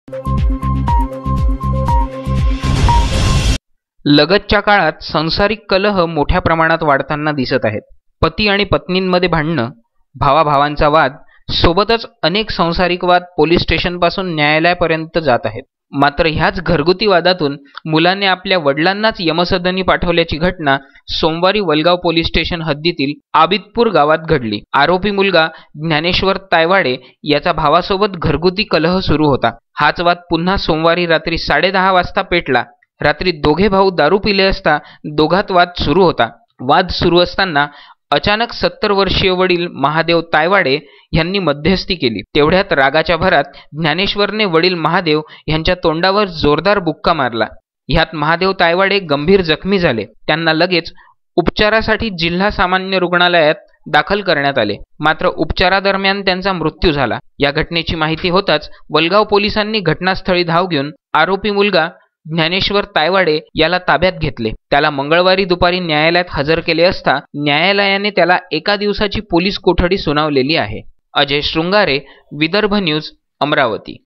लगतच्या काळात सांसारिक कलह मोठ्या प्रमाणात वाढताना दिसत आहेत. पती आणि पत्नींमध्ये भांडणं, भावाभावांचा वाद, सोबतच अनेक सांसारिक वाद पोलीस स्टेशनपासून न्यायालयापर्यंत जात आहेत. मात्र ह्याच घरगुती वादातून मुलाने आपल्या वडिलांनाच यमसदनी पाठवल्याची घटना सोमवारी वलगाव पोलीस स्टेशन हद्दीतील आबितपूर गावात घडली. आरोपी मुलगा ज्ञानेश्वर तायवाडे याचा भावासोबत घरगुती कलह सुरू होता. हाच वाद पुन्हा सोमवारी रात्री 10:30 वाजता पेटला. रात्री दोघे भाऊ दारू पिले असता दोघात वाद सुरू होता. वाद सुरू असताना अचानक 70 वर्षीय वडील महादेव तायवाडे यांनी मध्यस्थी केली. तेवढ्यात रागाच्या भरात ज्ञानेश्वरने वडील महादेव यांच्या तोंडावर जोरदार बुक्का मारला. ह्यात महादेव तायवाडे गंभीर जखमी झाले. त्यांना लगेच उपचारासाठी जिल्हा सामान्य रुग्णालयात दाखल करण्यात आले. मात्र उपचारादरम्यान त्यांचा मृत्यू झाला. या घटनेची माहिती होताच वलगाव पोलिसांनी घटनास्थळी धाव घेऊन आरोपी मुलगा ज्ञानेश्वर तायवाडे याला ताब्यात घेतले. त्याला मंगळवारी दुपारी न्यायालयात हजर केले असता न्यायालयाने त्याला 1 दिवसाची पोलीस कोठडी सुनावलेली आहे. अजय शृंगारे, विदर्भ न्यूज, अमरावती.